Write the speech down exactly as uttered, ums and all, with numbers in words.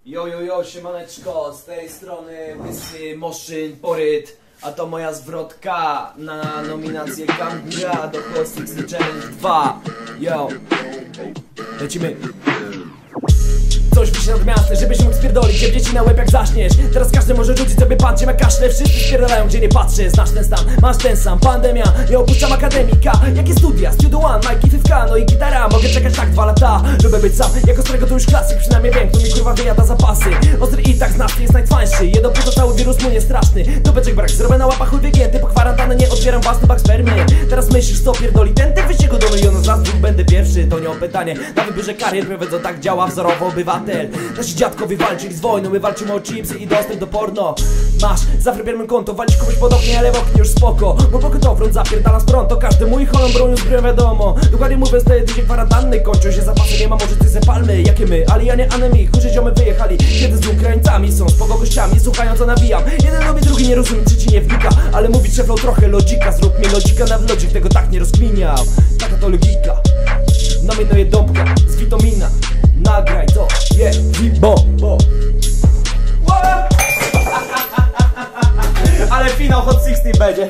Jo, jo, jo, siemaneczko, z tej strony Łysy Moszyn Poryt, a to moja zwrotka na nominację Ganga do Hot sixty Challenge dwa. Yo, lecimy. Coś wisi nad miastem, żebyś mógł spierdolić cię dzieci na łeb jak zaśniesz. Teraz każdy może rzucić sobie patrzcie, ma kaszle. Wszyscy spierdalają gdzie nie patrzę. Znasz ten stan, masz ten sam. Pandemia, nie opuszczam akademika. Jakie studia? Studio One, Mikey Fifka, no i gitara. Mogę czekać tak dwa lata. Lubię być sam, jako starego to już klasyk. Przynajmniej wiem, kto mi kurwa wyjada zapasy. Ostry i tak znawcy jest najtwańszy. Jedno to cały wirus mu nie straszny. Dupeczek brak, zrobię na łapach chuj wygięty. Po kwarantannę nie otwieram własny bak spermy. Teraz myślisz co pierdoli ten, ty wyście go do miliona. Z nas dwóch będę pierwszy, to nie o pytanie. Na wybiórze karier prowadzą, tak działa wzorowo obywatel. Nasi dziadkowie walczyli z wojną, my walczymy o chipsy i dostęp do porno. Masz, zafrybiemy konto, walić komuś pod oknie, ale w oknie już spoko. Bo pokutowrąt zapierdalam z pronto, każdy mój holą bronią zbroją wiadomo. Dokładnie mówiąc, te tydzień kwarantanny kończą się zapasy, nie ma może coś ze palmy. Jakie my, ale ja nie anemi, kurze ziomy wyjechali. Kiedy z Ukraińcami są spoko gościami, słuchają co nawijam. Jeden lubi, drugi nie rozumie, trzeci nie wnika. Ale mówi trzeba trochę lodzika, zrób mi lodzika na wlodzik, tego tak nie rozkminiał. Taka to logika, nominuję dąbka z witamina. Nagraj to, yeah, bo, bo. Ale finał Hot sixty będzie.